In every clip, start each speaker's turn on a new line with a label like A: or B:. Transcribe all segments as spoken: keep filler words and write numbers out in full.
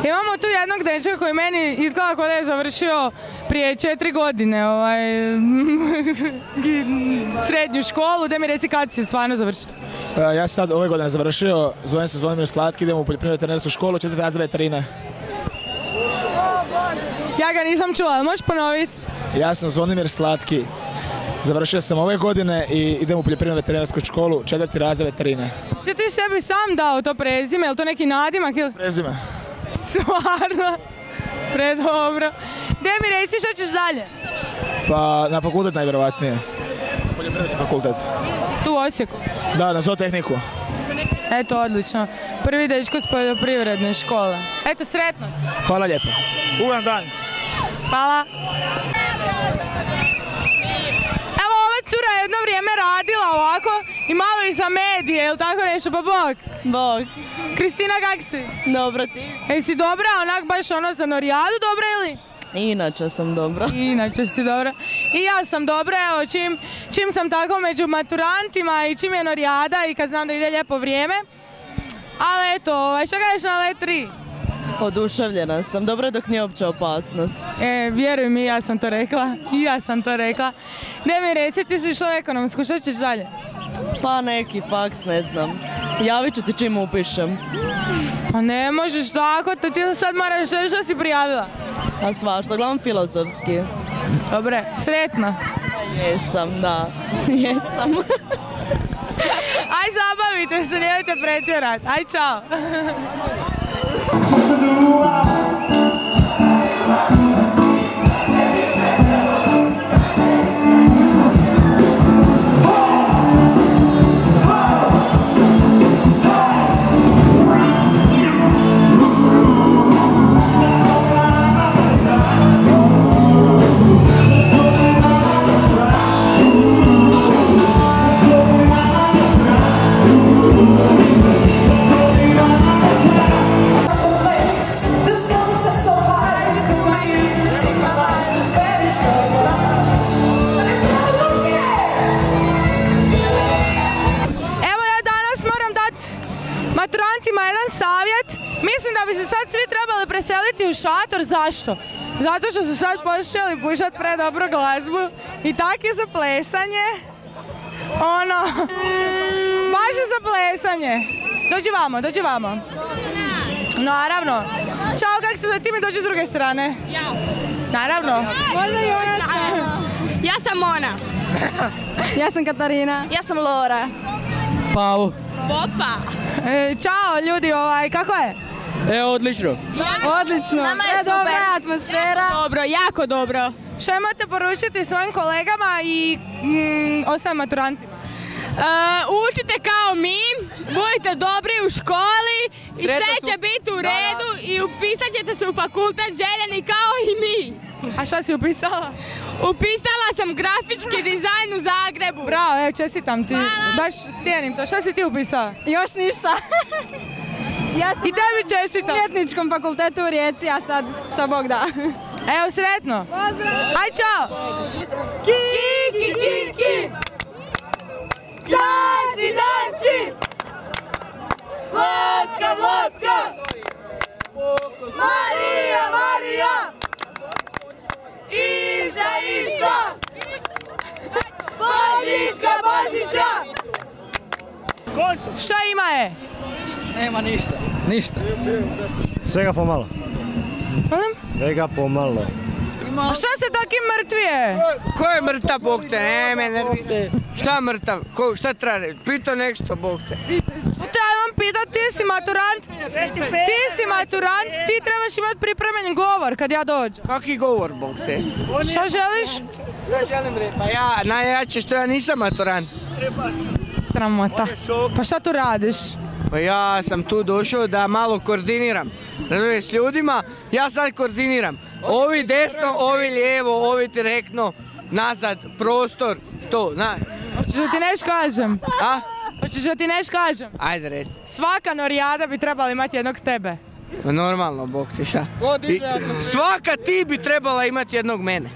A: Imamo tu jednog dečka koji meni izgleda kao da je završio prije četiri godine ovaj, srednju školu. Da mi reci kad si stvarno završio?
B: Ja sam sad ove godine završio, zovem se Zvonimir Slatki, idem u poljoprivrednu veterinarsku školu, četvrti razred veterine.
A: Ja ga nisam čula, ali možeš ponoviti?
B: Ja sam Zvonimir Slatki, završio sam ove godine i idem u poljoprivrednu veterinarsku školu, četvrti razred veterine.
A: Si ti sebi sam dao to prezime, je li to neki nadimak ili?
B: Prezime.
A: Stvarno? Predobro. Gdje mi reci što ćeš dalje?
B: Pa na fakultet najvjerovatnije. Poljoprivredni fakultet.
A: Tu u Osijeku?
B: Da, na zootehniku.
A: Eto, odlično. Prvi dečko s poljoprivredne škole. Eto, sretno.
B: Hvala lijepo. Ugodan dan.
A: Hvala. Evo, ova cura je jedno vrijeme radila ovako i malo i za medije, ili tako nešto, pa bog?
C: Bog.
A: Kristina, kak si?
C: Dobro ti?
A: Jesi dobra, onak baš ono za norijadu dobra ili?
C: Inače sam dobro.
A: Inače si dobra. I ja sam dobra, evo, čim, čim sam tako među maturantima i čim je norijada i kad znam da ide lijepo vrijeme. Ali eto, ovaj, što kažeš na let tri?
C: Oduševljena sam, dobro dok nije opća opasnost.
A: E, vjeruj mi, ja sam to rekla. I ja sam to rekla. Ne mi reci, ti si išla u ekonomsku, što ćeš dalje?
C: Pa neki faks, ne znam. Javit ću ti čim upišem.
A: Pa ne možeš tako, to ti sad moraš reći što si prijavila.
C: A svašta, uglavnom filozofski.
A: Dobre, sretno.
C: Jesam, da. Jesam.
A: Aj, zabavite se, nemojte pretjerat. Aj, čao. Maturantima jedan savjet, mislim da bi se sad svi trebali preseliti u šator, zašto? Zato što su sad počeli pušat predobru glazbu i tak je za plesanje, ono, baš je za plesanje. Dođi vamo, dođi vamo. Naravno. Ćao, kak se za ti mi dođi s druge strane? Ja. Naravno. Možda i ona sama.
D: Ja sam Mona.
C: Ja sam Katarina.
D: Ja sam Lora.
E: Pavo.
D: Popa.
A: E, čao ljudi, ovaj, kako je?
E: E, odlično.
D: Ja,
A: Odlično.
D: nama je
A: e,
D: super.
A: Dobra je atmosfera.
D: Dobro, jako dobro.
A: Što imate poručiti svojim kolegama i mm, ostalim maturantima?
D: Uh, učite kao mi, budite dobri u školi i sve će biti u redu i upisat ćete se u fakultet željeni kao i mi.
A: A šta si upisala?
D: Upisala sam grafički dizajn u Zagrebu.
A: Bravo, evo, čestitam ti. Baš cijenim to. Šta si ti upisala?
C: Još ništa. Ja sam
A: I tebi čestitam.
C: u umjetničkom fakultetu u Rijeci, a sad šta Bog da.
A: Evo, sretno.
C: Pozdrav!
A: Aj, čao.
D: Kiki, kiki! Danci, danci! Vlatka, Vlatka! Marija, Marija! Isa, Isa! Božićka, Božićka!
A: Šta ima je?
E: Nema ništa. Ništa. Svega pomalo.
A: Molim?
E: Svega pomalo.
A: A šta se taki mrtvije?
F: Ko je mrtav, Bog te? Ne, me nervite. Šta mrtav? Ko, šta treba? Pito nešto, Bog te.
A: Te ja imam pitat, ti si maturant? Ti si maturant, ti trebaš imati pripremljen govor kad ja dođem.
F: Kaki govor, Bog te?
A: Šta želiš?
F: Šta želim reći? Pa ja, najjače što ja nisam maturant.
A: Sramota. Pa šta tu radiš?
F: Pa ja sam tu došao da malo koordiniram. Razumiješ, s ljudima, ja sad koordiniram. Ovi desno, ovi lijevo, ovi direktno, nazad, prostor, to, znaš.
A: Hoćeš da ti neš kažem?
F: A?
A: Hoćeš da ti neš kažem?
F: Ajde reci.
A: Svaka norijada bi trebala imati jednog tebe.
F: Pa normalno, Bog ti šta. I, svaka ti bi trebala imati jednog mene.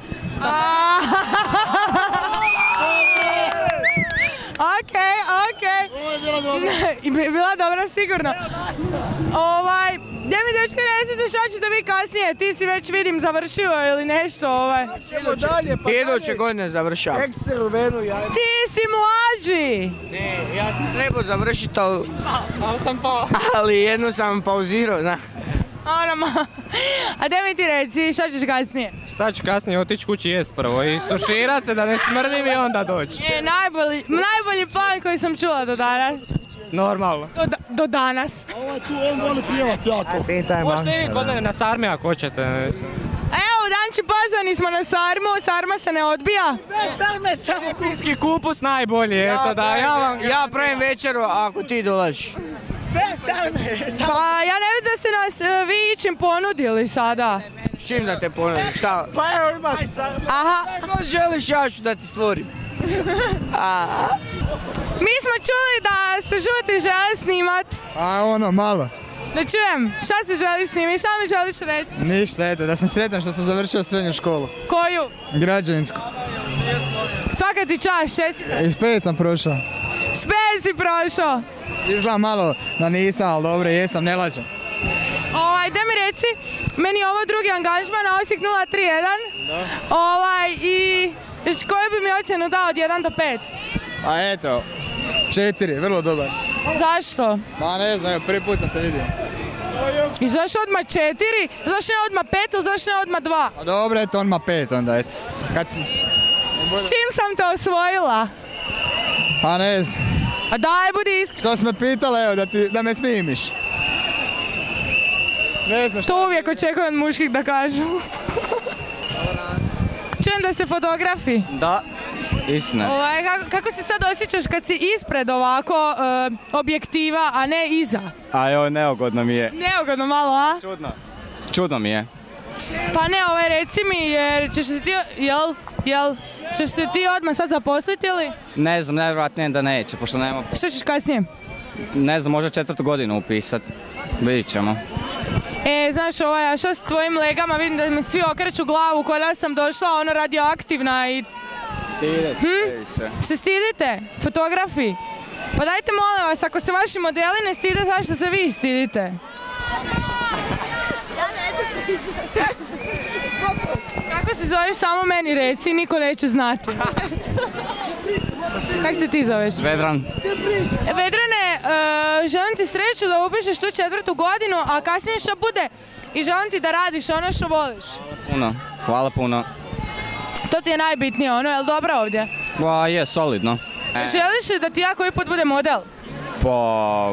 A: Okej, okej. Bila dobra sigurno. Ovaj, gdje mi dečki reci recite šta ćete vi kasnije, ti si već vidim završio ili nešto ovaj.
F: Iduće godine završavam.
A: Ti si mlađi!
F: Ne, ja sam trebao završiti, ali... Ali sam pao. Ali jedno sam pauzirao, zna.
A: Ono ma... A da mi ti reci, šta ćeš kasnije?
G: Šta ću kasnije, otići kući jest prvo i stuširat se da ne smrdim i onda doći.
A: Je, najbolji, najbolji plan koji sam čula do danas.
G: Normalno.
A: Do, da- do danas.
B: Ovaj tu, on voli pjevat jako.
E: Pitaj
G: Možete i vi
E: Maksa,
G: kod
E: da.
G: mene na sarmi ako hoćete.
A: Evo, Danči, pozvani smo na sarmu, sarma se ne odbija.
F: Sarme samo
G: Finski kupus najbolji, eto da, ja vam...
F: Ja pravim večeru ako ti dolaziš.
A: Pa ja ne vidim da ste nas e, vi ičim ponudili sada.
F: S čim da te ponudim, šta?
B: Pa evo ima
A: Aha,
F: Ako želiš, ja ću da ti stvorim.
A: mi smo čuli da se Žuti žele snimat.
B: A ono, malo.
A: Da čujem, šta se želiš snimiti, šta mi želiš reći?
B: Ništa, eto, da sam sretan što sam završio srednju školu.
A: Koju?
B: Građevinsku.
A: Svaka ti čast, čestitam.
B: I pet sam prošao.
A: Spet si prošao.
B: Izgleda malo da nisam, ali dobro, jesam, ne lažem.
A: Ovaj, da mi reci, meni je ovo drugi angažman na Osijek nula tri jedan. Ovaj, i koju bi mi ocjenu dao od jedan do pet?
B: A eto, četiri, vrlo dobar.
A: Zašto?
B: Ma ne znam, evo, prvi put sam te vidio.
A: I zašto odmah četiri? Zašto ne odmah pet, ili zašto ne odmah dva?
B: A dobro, eto, on ma pet onda, eto. Kad si...
A: S čim sam te osvojila?
B: Pa ne znam.
A: A daj, budi iskren.
B: To si me pitala, evo, da, ti, da me snimiš. Ne znam šta.
A: To uvijek očekujem od muških da kažu. Čujem da ste fotografi.
E: Da, istina.
A: Ovaj, kako, kako se sad osjećaš kad si ispred ovako e, objektiva, a ne iza?
E: A evo, neugodno mi je.
A: Neugodno malo, a?
E: Čudno. Čudno mi je.
A: Pa ne, ovaj, reci mi, jer ćeš se ti, jel, jel, ćeš se ti odmah sad zaposliti ili?
E: Ne znam, najvjerojatnije da neće, pošto nema...
A: Što ćeš kasnije?
E: Ne znam, možda četvrtu godinu upisat. Vidit ćemo.
A: E, znaš, ovaj, a što s tvojim legama, vidim da mi svi okreću glavu, koja da sam došla, ono, radioaktivna i...
E: Stide se, se.
A: Se stidite? Fotografi? Pa dajte, molim vas, ako se vaši modeli ne stide, zašto se vi stidite? Kako se zoveš, samo meni reci, niko neće znati. Kako se ti zoveš?
E: Vedran.
A: Vedrane, e, želim ti sreću da upišeš tu četvrtu godinu, a kasnije što bude i želim ti da radiš ono što voliš.
E: Puno, hvala puno.
A: To ti je najbitnije, ono, je li dobro ovdje?
E: Pa je, solidno.
A: Želiš li da ti ja koji put bude model?
E: Pa...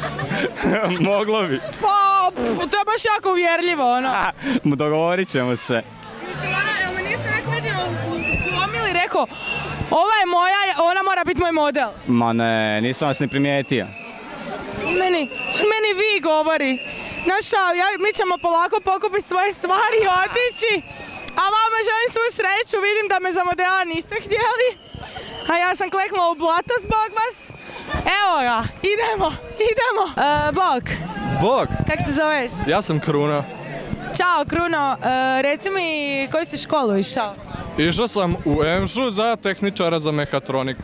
E: Moglo bi.
A: Pa, to je baš jako uvjerljivo, ono.
E: Dogovorit ćemo se.
A: Mislim, ona, jel me nisi rekao, vidio u, u omili rekao, ova je moja, ona mora biti moj model.
E: Ma ne, nisam vas ni primijetio.
A: On meni, on meni vi govori. Znaš, ja, mi ćemo polako pokupiti svoje stvari i otići. A vama želim svu sreću, vidim da me za modela niste htjeli. A ja sam kleknula u blato zbog vas. Evo ga, idemo, idemo. E, Bog,
H: Bog,
A: kak se zoveš?
H: ja sam Kruna.
A: Ćao, Kruno, e, reci mi koju si školu išao?
H: Išao sam u Emšu za tehničara za mehatroniku.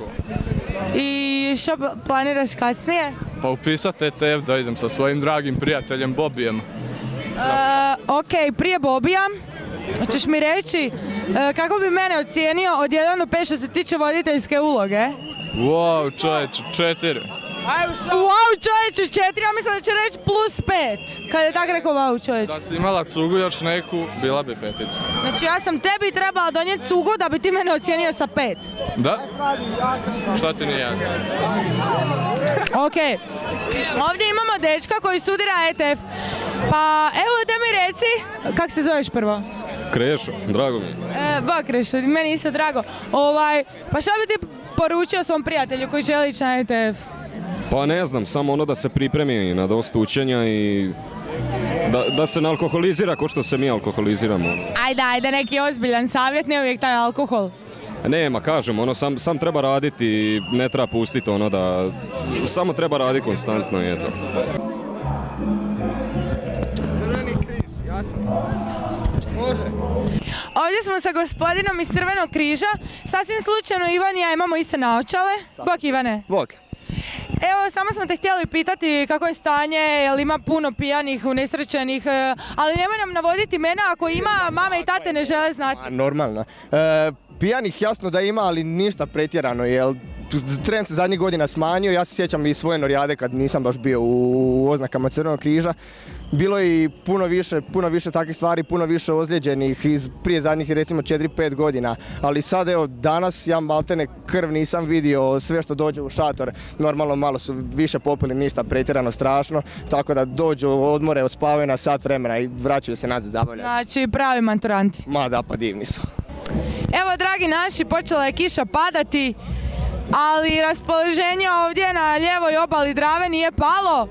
A: I što pl- planiraš kasnije?
H: Pa upisat E T F da idem sa svojim dragim prijateljem Bobijem.
A: E, ok, prije Bobija, hoćeš mi reći e, kako bi mene ocijenio od jedan do pet što se tiče voditeljske uloge?
H: Wow, čovječ, četiri.
A: Wow, čovječe, četiri, ja mislim da će reći plus pet. Kad je tak rekao wow, čovječe.
H: Da si imala cugu još neku, bila bi petica.
A: Znači ja sam tebi trebala donijeti cugu da bi ti mene ocijenio sa pet.
H: Da? Šta ti nije jasno?
A: Ok, ovdje imamo dečka koji studira E T F. Pa evo da mi reci, kak se zoveš prvo?
H: Krešo, drago mi je.
A: E, ba Krešo, meni isto drago. Ovaj, pa šta bi ti poručio svom prijatelju koji želi ići na E T F?
I: Pa ne znam, samo ono da se pripremi na dosta učenja i da, da se ne alkoholizira ko što se mi alkoholiziramo.
A: Ajde, ajde, neki ozbiljan savjet, ne uvijek taj alkohol.
I: Nema, kažem, ono, sam, sam treba raditi i ne treba pustiti ono da, samo treba raditi konstantno i eto.
A: Ovdje smo sa gospodinom iz Crvenog križa. Sasvim slučajno Ivan i ja imamo iste naočale. Bok Ivane.
E: Bog.
A: Evo, samo smo te htjeli pitati kako je stanje, jel ima puno pijanih, unesrećenih, e, ali nemoj nam navoditi imena ako ima, mame i tate ne žele znati.
J: Normalno. E, pijanih jasno da ima, ali ništa pretjerano, jer trend se zadnjih godina smanjio. Ja se sjećam i svoje norijade kad nisam baš bio u oznakama Crvenog križa. Bilo je i puno više, puno više takvih stvari, puno više ozlijeđenih iz prije zadnjih recimo četiri pet godina. Ali sad evo danas ja maltene krv nisam vidio, sve što dođe u šator. Normalno malo su više popili, ništa pretjerano strašno. Tako da dođu, odmore, odspavaju na sat vremena i vraćaju se nazad zabavljati.
A: Znači pravi maturanti.
J: Ma da, pa divni su.
A: Evo, dragi naši, počela je kiša padati, ali raspoloženje ovdje na lijevoj obali Drave nije palo.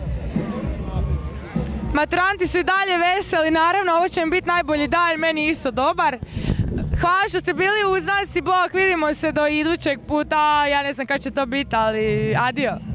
A: Maturanti su i dalje veseli, naravno ovo će im biti najbolji dan, meni isto dobar. Hvala što ste bili uz nas i bok, vidimo se do idućeg puta, ja ne znam kad će to biti, ali adio.